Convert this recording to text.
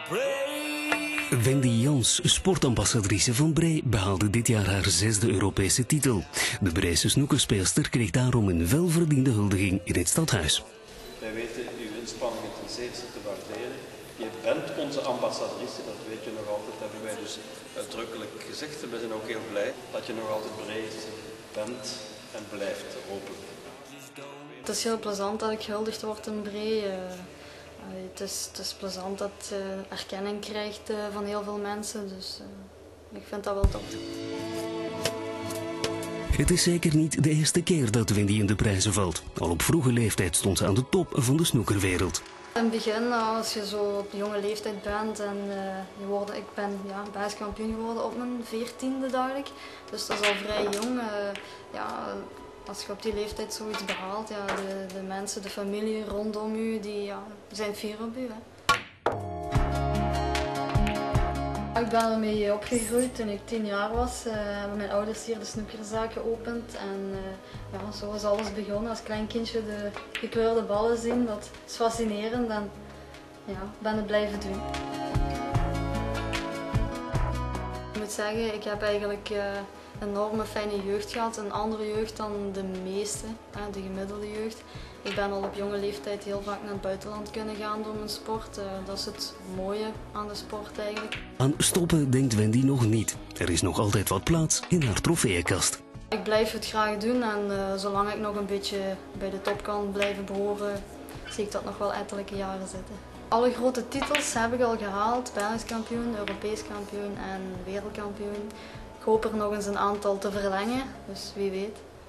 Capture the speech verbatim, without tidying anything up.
Wendy Jans, sportambassadrice van Bree, behaalde dit jaar haar zesde Europese titel. De Breese snoekerspeelster kreeg daarom een welverdiende huldiging in het stadhuis. Wij weten uw inspanningen ten zeerste te waarderen. Je bent onze ambassadrice, dat weet je nog altijd, dat hebben wij dus uitdrukkelijk gezegd. En we zijn ook heel blij dat je nog altijd Breese bent en blijft, hopelijk. Het is heel plezant dat ik gehuldigd word in Bree. Uh, het, is, het is plezant dat je uh, erkenning krijgt uh, van heel veel mensen, dus uh, ik vind dat wel top. Het is zeker niet de eerste keer dat Wendy in de prijzen valt. Al op vroege leeftijd stond ze aan de top van de snoekerwereld. In het begin, als je zo op jonge leeftijd bent en uh, je wordt, ik ben ja, basiskampioen geworden op mijn veertiende, dacht ik. Dus dat is al vrij jong. Uh, ja, als je op die leeftijd zoiets behaalt, ja, de, de mensen, de familie rondom je, die ja, zijn fier op je. Hè. Ik ben ermee opgegroeid. Toen ik tien jaar was, uh, hebben mijn ouders hier de snoekerzaak geopend. En uh, ja, zo is alles begonnen. Als klein kindje de gekleurde ballen zien, dat is fascinerend en ja, ben het blijven doen. Ik moet zeggen, ik heb eigenlijk uh, een enorme fijne jeugd gehad. Een andere jeugd dan de meeste, uh, de gemiddelde jeugd. Ik ben al op jonge leeftijd heel vaak naar het buitenland kunnen gaan door mijn sport. Uh, dat is het mooie aan de sport eigenlijk. Aan stoppen denkt Wendy nog niet. Er is nog altijd wat plaats in haar trofeeënkast. Ik blijf het graag doen en uh, zolang ik nog een beetje bij de top kan blijven behoren, zie ik dat nog wel ettelijke jaren zitten. Alle grote titels heb ik al gehaald. Belgisch kampioen, Europees kampioen en wereldkampioen. Ik hoop er nog eens een aantal te verlengen, dus wie weet.